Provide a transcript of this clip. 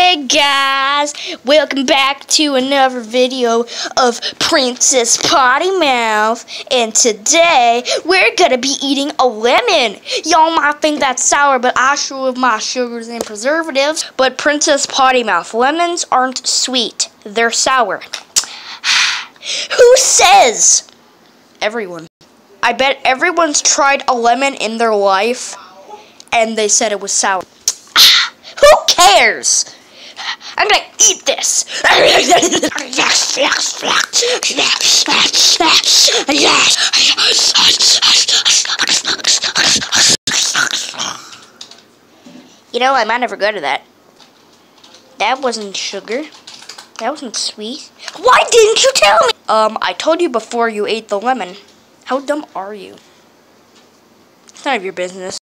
Hey guys, welcome back to another video of Princess Potty Mouth, and today we're gonna be eating a lemon. Y'all might think that's sour, but I sure love my sugars and preservatives. But Princess Potty Mouth, lemons aren't sweet, they're sour. Who says? Everyone. I bet everyone's tried a lemon in their life and they said it was sour. Who cares? I'm gonna eat this. You know, I might never go to that. That wasn't sugar. That wasn't sweet. Why didn't you tell me? I told you before you ate the lemon. How dumb are you? It's none of your business.